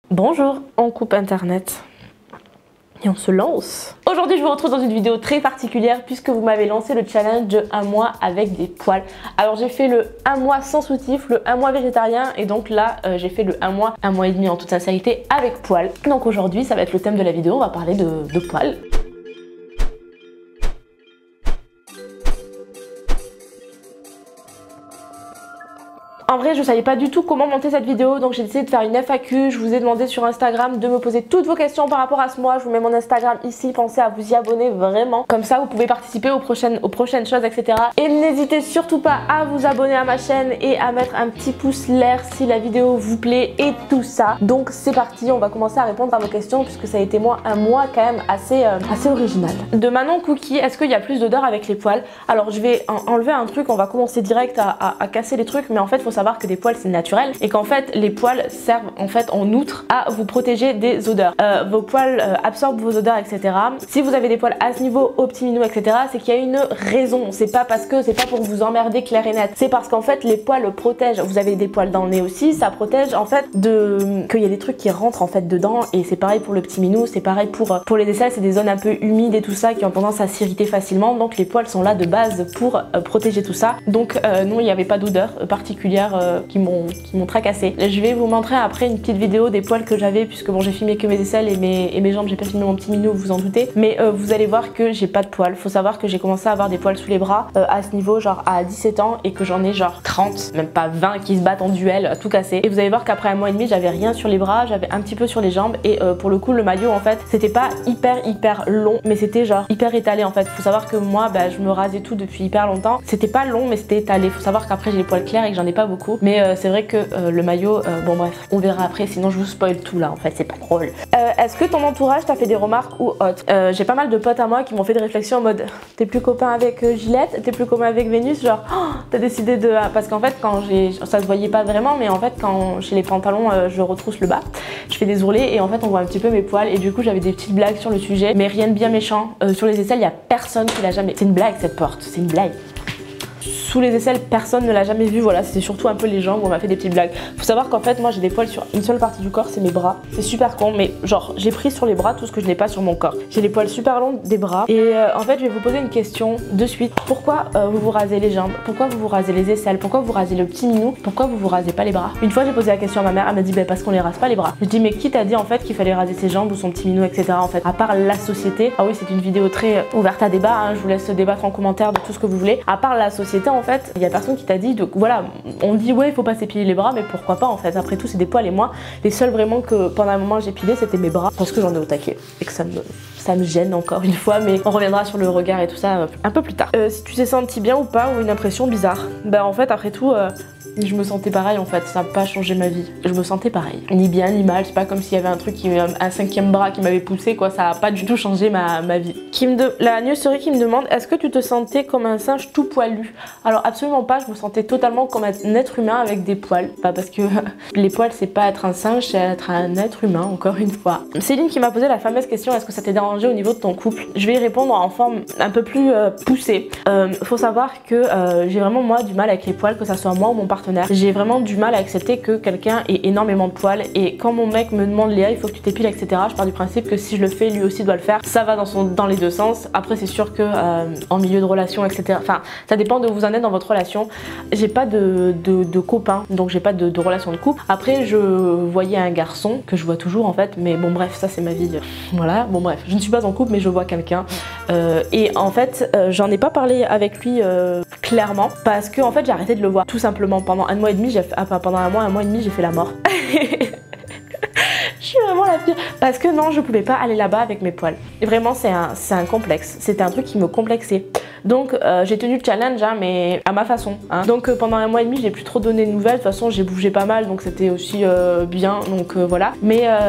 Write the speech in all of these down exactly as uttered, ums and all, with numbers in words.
Bonjour, on coupe internet et on se lance. Aujourd'hui je vous retrouve dans une vidéo très particulière puisque vous m'avez lancé le challenge de un mois avec des poils. Alors j'ai fait le un mois sans soutif, le un mois végétarien et donc là euh, j'ai fait le un mois, un mois et demi en toute sincérité avec poils. Donc aujourd'hui ça va être le thème de la vidéo, on va parler de, de poils. En vrai, je savais pas du tout comment monter cette vidéo, donc j'ai décidé de faire une F A Q. Je vous ai demandé sur Instagram de me poser toutes vos questions par rapport à ce mois. Je vous mets mon Instagram ici, pensez à vous y abonner vraiment. Comme ça, vous pouvez participer aux prochaines, aux prochaines choses, et cetera. Et n'hésitez surtout pas à vous abonner à ma chaîne et à mettre un petit pouce l'air si la vidéo vous plaît et tout ça. Donc c'est parti, on va commencer à répondre à vos questions puisque ça a été moi un mois quand même assez, euh, assez original. De Manon Cookie, est-ce qu'il y a plus d'odeur avec les poils? Alors je vais en enlever un truc, on va commencer direct à, à, à casser les trucs, mais en fait, il faut savoir que des poils c'est naturel et qu'en fait les poils servent en fait en outre à vous protéger des odeurs. Euh, vos poils euh, absorbent vos odeurs, et cetera. Si vous avez des poils à ce niveau, au petit minou, et cetera, c'est qu'il y a une raison. C'est pas parce que c'est pas pour vous emmerder clair et net. C'est parce qu'en fait les poils protègent. Vous avez des poils dans le nez aussi, ça protège en fait de qu'il y a des trucs qui rentrent en fait dedans et c'est pareil pour le petit minou, c'est pareil pour pour les aisselles, c'est des zones un peu humides et tout ça qui ont tendance à s'irriter facilement. Donc les poils sont là de base pour euh, protéger tout ça. Donc euh, non, il n'y avait pas d'odeur particulière euh, qui m'ont qui m'ont tracassé. Je vais vous montrer après une petite vidéo des poils que j'avais puisque bon j'ai filmé que mes aisselles et mes, et mes jambes, j'ai pas filmé mon petit minou, vous vous en doutez, mais euh, vous allez voir que j'ai pas de poils. Faut savoir que j'ai commencé à avoir des poils sous les bras euh, à ce niveau genre à dix-sept ans et que j'en ai genre trente, même pas vingt qui se battent en duel, tout cassé. Et vous allez voir qu'après un mois et demi j'avais rien sur les bras, j'avais un petit peu sur les jambes et euh, pour le coup le maillot en fait c'était pas hyper hyper long mais c'était genre hyper étalé en fait. Faut savoir que moi bah, je me rasais tout depuis hyper longtemps, c'était pas long mais c'était étalé. Faut savoir qu'après j'ai les poils clairs et que j'en ai pas beaucoup, mais euh, c'est vrai que euh, le maillot, euh, bon bref, on verra après, sinon je vous spoil tout là en fait, c'est pas drôle. Euh, Est-ce que ton entourage t'a fait des remarques ou autres? euh, J'ai pas mal de potes à moi qui m'ont fait des réflexions en mode t'es plus copain avec euh, Gillette, t'es plus copain avec Vénus, genre oh, t'as décidé de... Parce qu'en fait quand j'ai... ça se voyait pas vraiment, mais en fait quand j'ai les pantalons, euh, je retrousse le bas, je fais des ourlets et en fait on voit un petit peu mes poils et du coup j'avais des petites blagues sur le sujet, mais rien de bien méchant. Euh, sur les aisselles, il y a personne qui l'a jamais... C'est une blague cette porte, c'est une blague. Sous les aisselles, personne ne l'a jamais vu, voilà, c'est surtout un peu les jambes où on m'a fait des petites blagues. Faut savoir qu'en fait, moi j'ai des poils sur une seule partie du corps, c'est mes bras. C'est super con, mais genre, j'ai pris sur les bras tout ce que je n'ai pas sur mon corps. J'ai les poils super longs des bras. Et euh, en fait, je vais vous poser une question de suite. Pourquoi euh, vous vous rasez les jambes? Pourquoi vous vous rasez les aisselles? Pourquoi vous rasez le petit minou? Pourquoi vous vous rasez pas les bras? Une fois, j'ai posé la question à ma mère, elle m'a dit, bah, parce qu'on les rase pas les bras. Je dis, mais qui t'a dit en fait qu'il fallait raser ses jambes ou son petit minou, et cetera. En fait, à part la société. Ah oui, c'est une vidéo très ouverte à débat, hein, je vous laisse débattre en commentaire de tout ce que vous voulez. À part la société, en fait, il y a personne qui t'a dit, de, voilà, on dit ouais il faut pas s'épiler les bras, mais pourquoi pas en fait, après tout c'est des poils et moi les seuls vraiment que pendant un moment j'ai pilé c'était mes bras parce que j'en ai au taquet et que ça me, ça me gêne encore une fois, mais on reviendra sur le regard et tout ça euh, un peu plus tard. Euh, si tu t'es senti bien ou pas ou une impression bizarre, bah en fait après tout euh, je me sentais pareil en fait, ça n'a pas changé ma vie, je me sentais pareil, ni bien ni mal, c'est pas comme s'il y avait un truc, qui, un cinquième bras qui m'avait poussé quoi, ça a pas du tout changé ma, ma vie. Qui me de... La newserie qui me demande, est-ce que tu te sentais comme un singe tout poilu? Alors absolument pas, je me sentais totalement comme un être humain avec des poils, pas parce que les poils c'est pas être un singe, c'est être un être humain encore une fois. Céline qui m'a posé la fameuse question, est-ce que ça t'est dérangé au niveau de ton couple? Je vais y répondre en forme un peu plus euh, poussée. Euh, faut savoir que euh, j'ai vraiment moi du mal avec les poils, que ça soit moi ou mon partenaire. J'ai vraiment du mal à accepter que quelqu'un ait énormément de poils et quand mon mec me demande Léa il faut que tu t'épiles, et cetera, je pars du principe que si je le fais lui aussi doit le faire. Ça va dans, son, dans les deux sens. Après c'est sûr que euh, en milieu de relation, et cetera, enfin ça dépend de où vous en êtes dans votre relation. J'ai pas de, de, de copain, donc j'ai pas de, de relation de couple. Après je voyais un garçon que je vois toujours en fait, mais bon bref, ça c'est ma vie. Voilà, bon bref, je ne suis pas en couple mais je vois quelqu'un euh, et en fait euh, j'en ai pas parlé avec lui euh, clairement parce que en fait j'ai arrêté de le voir tout simplement. Pendant un mois et demi, j'ai fait, enfin, pendant un mois, un mois et demi j'ai fait la mort. Je suis vraiment la pire parce que non je pouvais pas aller là-bas avec mes poils et vraiment c'est un, un complexe, c'était un truc qui me complexait. Donc euh, j'ai tenu le challenge hein, mais à ma façon hein. Donc euh, pendant un mois et demi j'ai plus trop donné de nouvelles, de toute façon j'ai bougé pas mal donc c'était aussi euh, bien donc euh, voilà. Mais euh,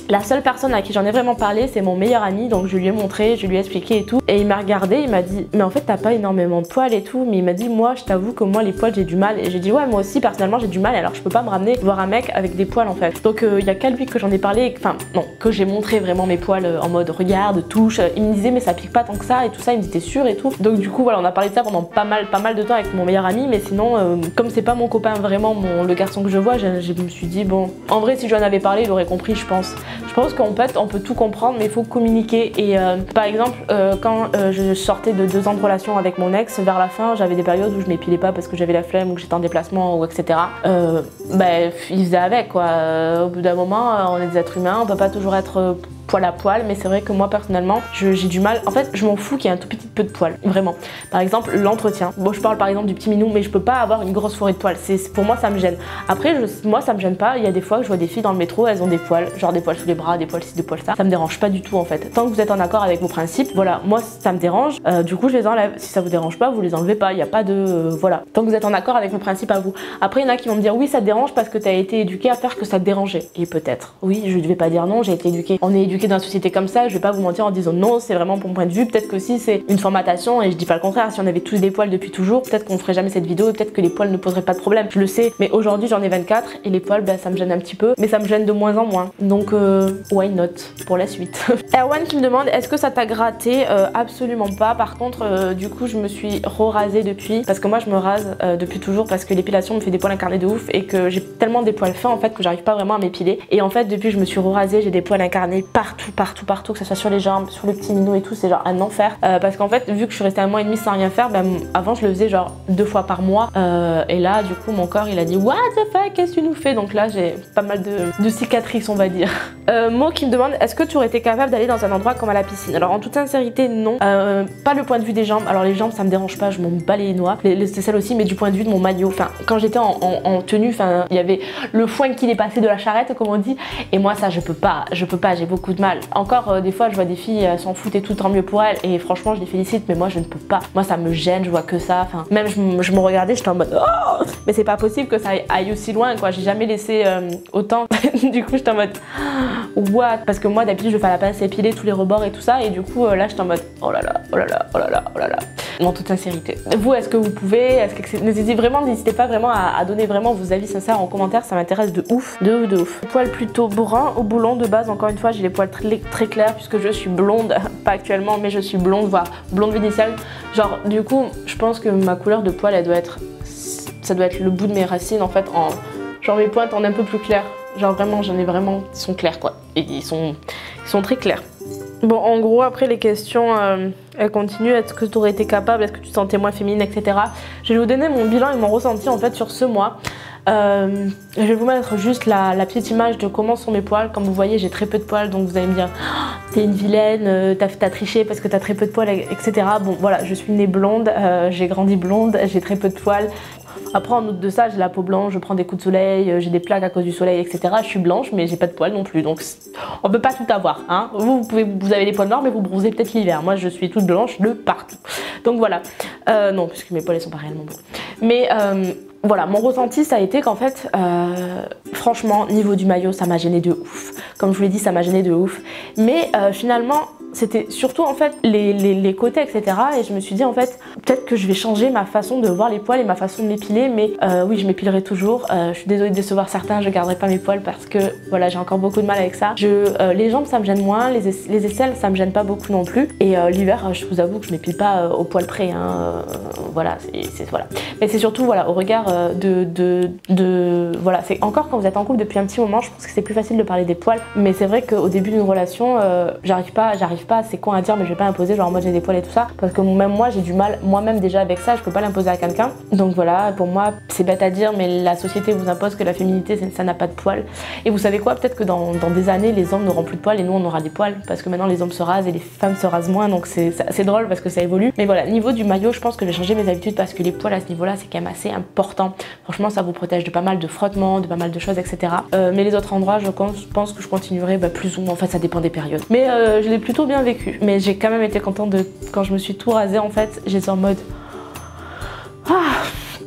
La seule personne à qui j'en ai vraiment parlé, c'est mon meilleur ami, donc je lui ai montré, je lui ai expliqué et tout. Et il m'a regardé, il m'a dit mais en fait t'as pas énormément de poils et tout, mais il m'a dit moi je t'avoue que moi les poils j'ai du mal. Et j'ai dit ouais moi aussi personnellement j'ai du mal, alors je peux pas me ramener voir un mec avec des poils en fait. Donc il euh, y a qu'à lui que j'en ai parlé, enfin non, que j'ai montré vraiment mes poils euh, en mode regarde, touche. Il me disait mais ça pique pas tant que ça et tout ça, il me dit t'es sûr et tout. Donc du coup voilà, on a parlé de ça pendant pas mal pas mal de temps avec mon meilleur ami, mais sinon euh, comme c'est pas mon copain vraiment, mon, le garçon que je vois, je, je me suis dit bon, en vrai si je lui en avais parlé il aurait compris je pense. Je pense qu'en fait on peut tout comprendre mais il faut communiquer et euh, par exemple euh, quand euh, je sortais de deux ans de relation avec mon ex, vers la fin j'avais des périodes où je m'épilais pas parce que j'avais la flemme ou que j'étais en déplacement ou etc. Euh, bah, il faisait avec quoi. Euh, au bout d'un moment euh, on est des êtres humains, on peut pas toujours être euh, poil à poil, mais c'est vrai que moi personnellement j'ai du mal, en fait je m'en fous qu'il y ait un tout petit peu de poils, vraiment. Par exemple l'entretien, bon je parle par exemple du petit minou, mais je peux pas avoir une grosse forêt de poils, c'est pour moi ça me gêne. Après je, moi ça me gêne pas, il y a des fois que je vois des filles dans le métro, elles ont des poils, genre des poils sous les bras, des poils ci, des poils ça, ça me dérange pas du tout en fait. Tant que vous êtes en accord avec vos principes, voilà, moi ça me dérange, euh, du coup je les enlève. Si ça vous dérange pas, vous les enlevez pas, il y a pas de... Euh, voilà, tant que vous êtes en accord avec vos principes à vous. Après il y en a qui vont me dire oui ça te dérange parce que t'as été éduqué à faire que ça te dérangeait. Et peut-être, oui je ne vais pas dire non, j'ai été éduquée, on est éduqué dans la société comme ça. Je vais pas vous mentir en disant non, c'est vraiment mon point de vue. Peut-être que si c'est une formatation, et je dis pas le contraire, si on avait tous des poils depuis toujours, peut-être qu'on ferait jamais cette vidéo et peut-être que les poils ne poseraient pas de problème. Je le sais, mais aujourd'hui j'en ai vingt-quatre et les poils, bah, ça me gêne un petit peu, mais ça me gêne de moins en moins. Donc, euh, why not pour la suite. Erwan qui me demande est-ce que ça t'a gratté? euh, Absolument pas. Par contre, euh, du coup, je me suis re-rasée depuis parce que moi je me rase euh, depuis toujours parce que l'épilation me fait des poils incarnés de ouf et que j'ai tellement des poils fins en fait que j'arrive pas vraiment à m'épiler. Et en fait, depuis que je me suis re-rasée, j'ai des poils incarnés partout, partout, partout. Que ce soit sur les jambes, sur le petit minou et tout, c'est genre un enfer euh, parce qu'en fait vu que je suis restée un mois et demi sans rien faire, ben, avant je le faisais genre deux fois par mois euh, et là du coup mon corps il a dit what the fuck, qu'est-ce que tu nous fais? Donc là j'ai pas mal de, de cicatrices on va dire. euh, Mo qui me demande est-ce que tu aurais été capable d'aller dans un endroit comme à la piscine? Alors en toute sincérité non, euh, pas le point de vue des jambes. Alors les jambes ça me dérange pas, je m'en bats les noix, c'est celle aussi, mais du point de vue de mon maillot, enfin quand j'étais en, en, en tenue, enfin il y avait le foin qui dépassait de la charrette comme on dit, et moi ça je peux pas, je peux pas, j'ai beaucoup de mal. Encore euh, des fois je vois des filles s'en foutent et tout, tant mieux pour elles, et franchement je les félicite, mais moi je ne peux pas, moi ça me gêne, je vois que ça, enfin même je, je me regardais, j'étais en mode oh mais c'est pas possible que ça aille aussi loin quoi, j'ai jamais laissé euh, autant. Du coup j'étais en mode what, parce que moi d'habitude je fais à la pince épiler tous les rebords et tout ça, et du coup euh, là j'étais en mode oh là là, oh là là, oh là là, oh là là. En toute sincérité, vous est-ce que vous pouvez, est-ce que n'hésitez vraiment, n'hésitez pas vraiment à, à donner vraiment vos avis sincères en commentaire, ça m'intéresse de ouf, de ouf, de ouf. Poils plutôt brun ou blond de base, encore une fois j'ai les poils très, très clairs puisque je suis blonde, pas actuellement mais je suis blonde, voire blonde vénitienne. Genre du coup je pense que ma couleur de poil elle doit être, ça doit être le bout de mes racines en fait, en genre mes pointes en un peu plus clair. Genre vraiment j'en ai vraiment, ils sont clairs quoi, et ils sont, ils sont très clairs. Bon en gros après les questions euh, elles continuent, est-ce que tu aurais été capable, est-ce que tu te sentais moins féminine, et cetera. Je vais vous donner mon bilan et mon ressenti en fait sur ce mois. Euh, je vais vous mettre juste la, la petite image de comment sont mes poils. Comme vous voyez j'ai très peu de poils, donc vous allez me dire oh, t'es une vilaine, euh, t'as triché parce que t'as très peu de poils, et cetera. Bon voilà, je suis née blonde, euh, j'ai grandi blonde, j'ai très peu de poils. Après en outre de ça j'ai la peau blanche, je prends des coups de soleil, j'ai des plaques à cause du soleil, et cetera. Je suis blanche mais j'ai pas de poils non plus, donc on peut pas tout avoir hein. Vous, vous, pouvez, vous avez des poils noirs mais vous bronzez peut-être l'hiver, moi je suis toute blanche de partout. Donc voilà, euh, non puisque mes poils ils sont pas réellement blancs. Mais euh, voilà, mon ressenti ça a été qu'en fait, euh, franchement, niveau du maillot, ça m'a gêné de ouf. Comme je vous l'ai dit, ça m'a gêné de ouf. Mais euh, finalement, c'était surtout en fait les, les, les côtés, et cetera. Et je me suis dit en fait, peut-être que je vais changer ma façon de voir les poils et ma façon de m'épiler. Mais euh, oui, je m'épilerai toujours. Euh, je suis désolée de décevoir certains, je garderai pas mes poils parce que voilà, j'ai encore beaucoup de mal avec ça. Je, euh, les jambes, ça me gêne moins. Les, les aisselles, ça me gêne pas beaucoup non plus. Et euh, l'hiver, je vous avoue que je m'épile pas euh, au poil près. Hein. Euh, voilà, c'est voilà. Mais c'est surtout voilà, au regard euh, de, de, de voilà, c'est encore quand vous êtes en couple depuis un petit moment, je pense que c'est plus facile de parler des poils. Mais c'est vrai qu'au début d'une relation, euh, j'arrive pas, j'arrive pas, c'est con à dire mais je vais pas imposer genre moi j'ai des poils et tout ça parce que même moi j'ai du mal moi-même déjà avec ça, je peux pas l'imposer à quelqu'un. Donc voilà, pour moi c'est bête à dire mais la société vous impose que la féminité ça n'a pas de poils. Et vous savez quoi, peut-être que dans, dans des années les hommes n'auront plus de poils et nous on aura des poils parce que maintenant les hommes se rasent et les femmes se rasent moins, donc c'est drôle parce que ça évolue. Mais voilà, niveau du maillot je pense que j'ai changé mes habitudes parce que les poils à ce niveau là c'est quand même assez important. Franchement ça vous protège de pas mal de frottements, de pas mal de choses, et cetera. Euh, mais les autres endroits je pense que je continuerai bah, plus ou moins, en fait ça dépend des périodes. Mais euh, je l'ai plutôt bien vécu. Mais j'ai quand même été contente de quand je me suis tout rasée en fait, j'étais en mode ah,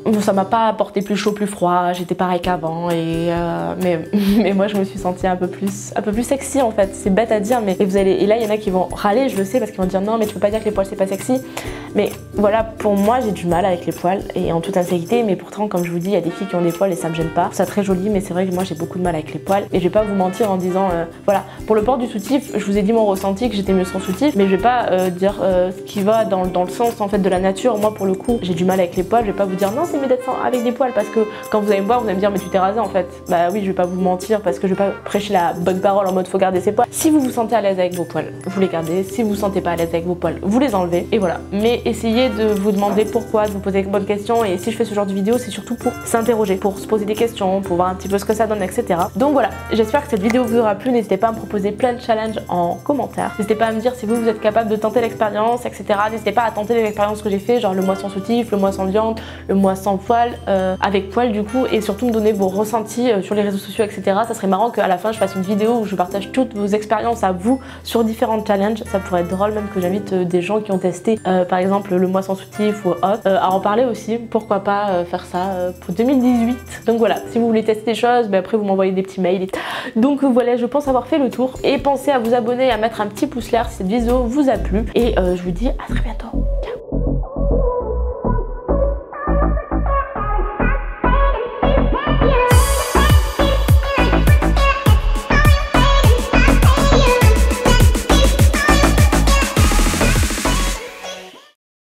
ça m'a pas apporté plus chaud, plus froid, j'étais pareil qu'avant et euh, mais, mais moi je me suis sentie un peu plus un peu plus sexy en fait, c'est bête à dire mais et vous allez et là il y en a qui vont râler, je le sais parce qu'ils vont dire non mais tu peux pas dire que les poils c'est pas sexy, mais voilà pour moi j'ai du mal avec les poils et en toute insécurité, mais pourtant comme je vous dis il y a des filles qui ont des poils et ça me gêne pas, c'est très joli mais c'est vrai que moi j'ai beaucoup de mal avec les poils et je vais pas vous mentir en disant euh, voilà pour le port du soutif je vous ai dit mon ressenti que j'étais mieux sans soutif, mais je vais pas euh, dire euh, ce qui va dans, dans le sens en fait de la nature. Moi pour le coup j'ai du mal avec les poils, je vais pas vous dire non c'est mieux d'être avec des poils parce que quand vous allez me voir vous allez me dire mais tu t'es rasé en fait. Bah oui je vais pas vous mentir parce que je vais pas prêcher la bonne parole en mode faut garder ses poils. Si vous vous sentez à l'aise avec vos poils vous les gardez, si vous vous sentez pas à l'aise avec vos poils vous les enlevez et voilà. Mais essayez de vous demander pourquoi, de vous poser les bonnes questions et si je fais ce genre de vidéo c'est surtout pour s'interroger, pour se poser des questions, pour voir un petit peu ce que ça donne etc. Donc voilà j'espère que cette vidéo vous aura plu, n'hésitez pas à me proposer plein de challenges en commentaire, n'hésitez pas à me dire si vous vous êtes capable de tenter l'expérience etc. N'hésitez pas à tenter les expériences que j'ai fait genre le mois sans soutif, le mois sans viande, le mois sans poil, euh, avec poil du coup et surtout me donner vos ressentis euh, sur les réseaux sociaux etc. Ça serait marrant qu'à la fin je fasse une vidéo où je partage toutes vos expériences à vous sur différents challenges, ça pourrait être drôle même que j'invite euh, des gens qui ont testé euh, par exemple le mois sans soutif ou autre euh, à en parler aussi, pourquoi pas euh, faire ça euh, pour deux mille dix-huit. Donc voilà, si vous voulez tester des choses, ben après vous m'envoyez des petits mails. Donc euh, voilà, je pense avoir fait le tour et pensez à vous abonner et à mettre un petit pouce vert si cette vidéo vous a plu et euh, je vous dis à très bientôt. Ciao.